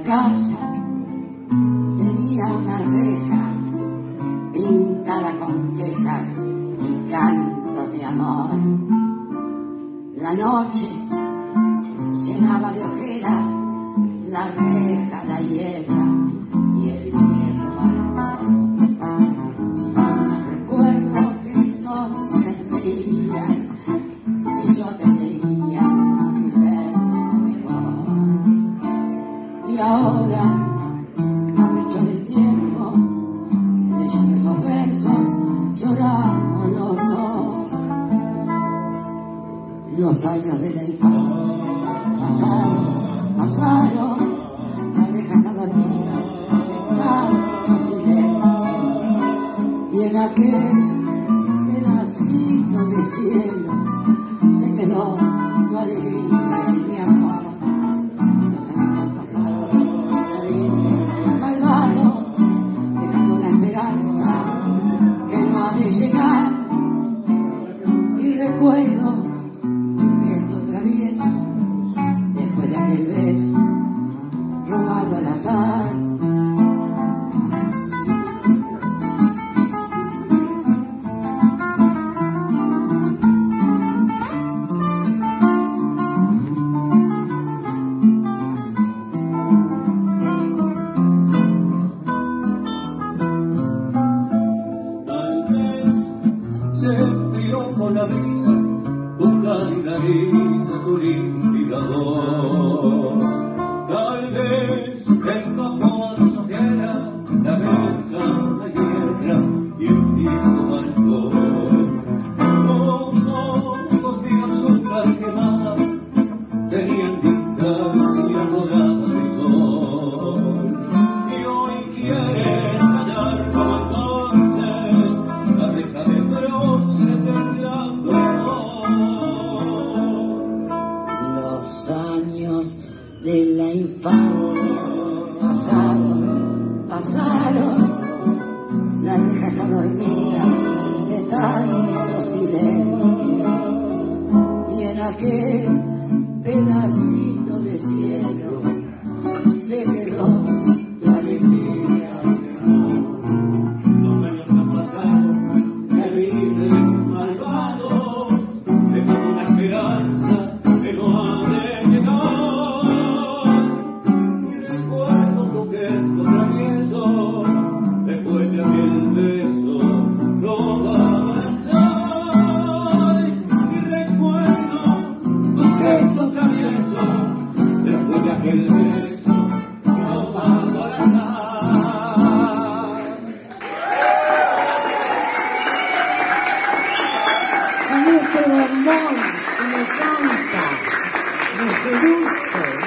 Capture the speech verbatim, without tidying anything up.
casa tenía una reja pintada con quejas y cantos de amor. La noche llenaba de ojeras la reja, la hierba y el viejo balcón. Recuerdo que entonces veías, si yo te leía, mi verso de amor. Y ahora, capricho del tiempo, leyendo esos versos, lloramos los dos. Los años de la infancia pasaron, pasaron, la reja está dormida de tanto silencio, y en aquel pedacito de cielo se quedó tu alegría y mi amor. Los años han pasado, terribles, malvados, dejando una esperanza que no ha de llegar, y recuerdo un gesto travieso después de aquel beso robado al azar. Tal vez se enfrió con la brisa tu cálida risa, tu límpida voz. Tal vez escapó a tus ojeras la reja, la hierba y el viejo balcón. Los ojos de azúcar quemada tenían distancia dorada de sol, y hoy quieres hallar como entonces la reja de bronce temblando de amor. Los años de la infancia pasaron, pasaron, la reja está dormida de tanto silencio, y en aquel pedacito de cielo se quedó tu alegría. Los años han pasado, terribles, malvados, dejando una esperanza que no ha de llegar. Y recuerdo tu gesto travieso después de aquel beso robado al azar. Y recuerdo tu gesto travieso después de aquel beso robado al azar. Con este bombón que me canta, me seduce.